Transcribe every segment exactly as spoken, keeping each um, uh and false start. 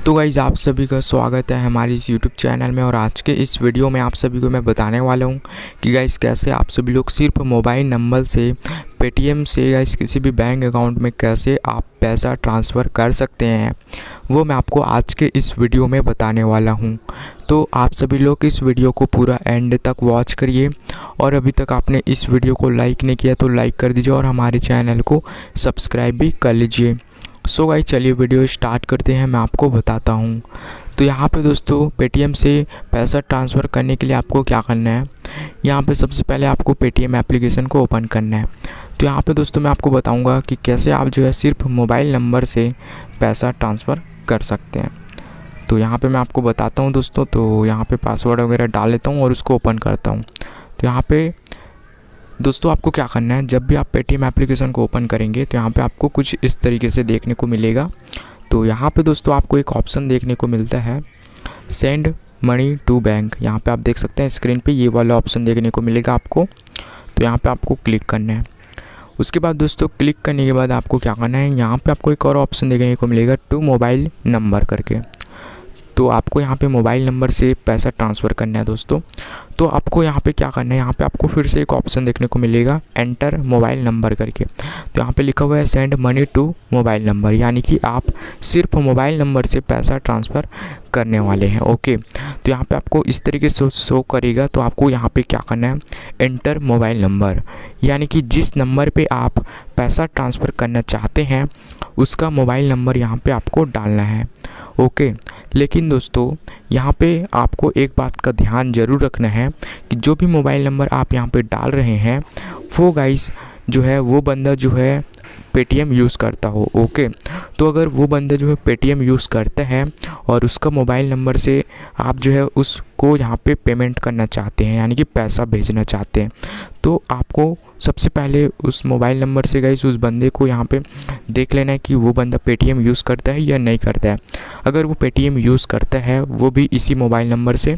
तो गाइज़ आप सभी का स्वागत है हमारी इस यूट्यूब चैनल में। और आज के इस वीडियो में आप सभी को मैं बताने वाला हूं कि गाइज़ कैसे आप सभी लोग सिर्फ मोबाइल नंबर से पेटीएम से गाइज़ किसी भी बैंक अकाउंट में कैसे आप पैसा ट्रांसफ़र कर सकते हैं, वो मैं आपको आज के इस वीडियो में बताने वाला हूं। तो आप सभी लोग इस वीडियो को पूरा एंड तक वॉच करिए। और अभी तक आपने इस वीडियो को लाइक नहीं किया तो लाइक कर दीजिए और हमारे चैनल को सब्सक्राइब भी कर लीजिए। सो गाइस चलिए वीडियो स्टार्ट करते हैं, मैं आपको बताता हूं। तो यहाँ पे दोस्तों पेटीएम से पैसा ट्रांसफ़र करने के लिए आपको क्या करना है, यहाँ पे सबसे पहले आपको पेटीएम एप्लीकेशन को ओपन करना है। तो यहाँ पे दोस्तों मैं आपको बताऊंगा कि कैसे आप जो है सिर्फ मोबाइल नंबर से पैसा ट्रांसफ़र कर सकते हैं। तो यहाँ पे मैं आपको बताता हूँ दोस्तों। तो यहाँ पे पासवर्ड वगैरह डाल लेता हूँ और उसको ओपन करता हूँ। तो यहाँ पे दोस्तों आपको क्या करना है, जब भी आप पेटीएम एप्लीकेशन को ओपन करेंगे तो यहाँ पे आपको कुछ इस तरीके से देखने को मिलेगा। तो यहाँ पे दोस्तों आपको एक ऑप्शन देखने को मिलता है सेंड मनी टू बैंक। यहाँ पे आप देख सकते हैं स्क्रीन पे ये वाला ऑप्शन देखने को मिलेगा आपको। तो यहाँ पे आपको क्लिक करना है। उसके बाद दोस्तों क्लिक करने के बाद आपको क्या करना है, यहाँ पर आपको एक और ऑप्शन देखने को मिलेगा टू मोबाइल नंबर करके। तो आपको यहाँ पे मोबाइल नंबर से पैसा ट्रांसफ़र करना है दोस्तों। तो आपको यहाँ पे क्या करना है, यहाँ पे आपको फिर से एक ऑप्शन देखने को मिलेगा एंटर मोबाइल नंबर करके। तो यहाँ पे लिखा हुआ है send money to mobile number, यानी कि आप सिर्फ मोबाइल नंबर से पैसा ट्रांसफ़र करने वाले हैं। ओके, तो यहाँ पे आपको इस तरीके से शो करेगा। तो आपको यहाँ पे क्या करना है, एंटर मोबाइल नंबर, यानी कि जिस नंबर पे आप पैसा ट्रांसफ़र करना चाहते हैं उसका मोबाइल नंबर यहाँ पे आपको डालना है। ओके, लेकिन दोस्तों यहाँ पे आपको एक बात का ध्यान ज़रूर रखना है कि जो भी मोबाइल नंबर आप यहाँ पे डाल रहे हैं वो गाइस जो है वो बंदा जो है पेटीएम यूज़ करता हो। ओके, तो अगर वो बंदा जो है पेटीएम यूज़ करता है और उसका मोबाइल नंबर से आप जो है उसको यहाँ पे पेमेंट करना चाहते हैं, यानी कि पैसा भेजना चाहते हैं, तो आपको सबसे पहले उस मोबाइल नंबर से गाइस उस बंदे को यहाँ पे देख लेना है कि वो बंदा पेटीएम यूज़ करता है या नहीं करता है। अगर वो पेटीएम यूज़ करता है वो भी इसी मोबाइल नंबर से,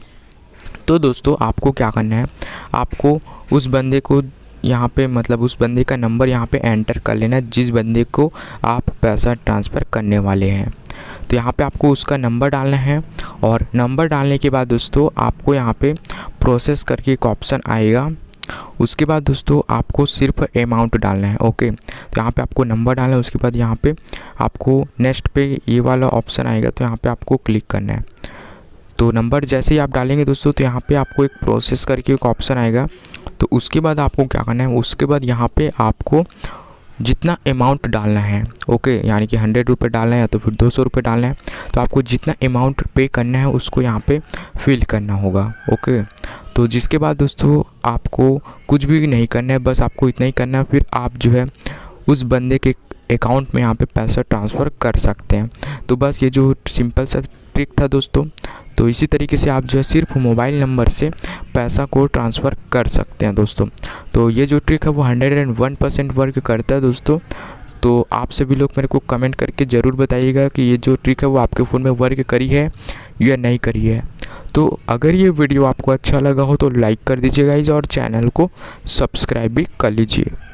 तो दोस्तों आपको क्या करना है, आपको उस बंदे को यहाँ पे मतलब उस बंदे का नंबर यहाँ पे एंटर कर लेना जिस बंदे को आप पैसा ट्रांसफ़र करने वाले हैं। तो यहाँ पे आपको उसका नंबर डालना है और नंबर डालने के बाद दोस्तों आपको यहाँ पे प्रोसेस करके एक ऑप्शन आएगा। उसके बाद दोस्तों आपको सिर्फ अमाउंट डालना है। ओके, तो यहाँ पे आपको नंबर डालना है। उसके बाद यहाँ पे आपको नेक्स्ट पे ये वाला ऑप्शन आएगा, तो यहाँ पे आपको क्लिक करना है। तो नंबर जैसे ही आप डालेंगे दोस्तों तो यहाँ पे आपको एक प्रोसेस करके एक ऑप्शन आएगा। तो उसके बाद आपको क्या करना है, उसके बाद यहाँ पे आपको जितना अमाउंट डालना है, ओके, यानी कि हंड्रेड रुपये डालना है या तो फिर दो सौ रुपये डालना है, तो आपको जितना अमाउंट पे करना है उसको यहाँ पे फिल करना होगा। ओके, तो जिसके बाद दोस्तों आपको कुछ भी नहीं करना है, बस आपको इतना ही करना है, फिर आप जो है उस बंदे के अकाउंट में यहाँ पे पैसा ट्रांसफ़र कर सकते हैं। तो बस ये जो सिंपल सा ट्रिक था दोस्तों, तो इसी तरीके से आप जो है सिर्फ मोबाइल नंबर से पैसा को ट्रांसफ़र कर सकते हैं दोस्तों। तो ये जो ट्रिक है वो hundred and one percent work करता है दोस्तों। तो आप सभी लोग मेरे को कमेंट करके ज़रूर बताइएगा कि ये जो ट्रिक है वो आपके फ़ोन में वर्क करी है या नहीं करी है। तो अगर ये वीडियो आपको अच्छा लगा हो तो लाइक कर दीजिएगा गाइस और चैनल को सब्सक्राइब भी कर लीजिए।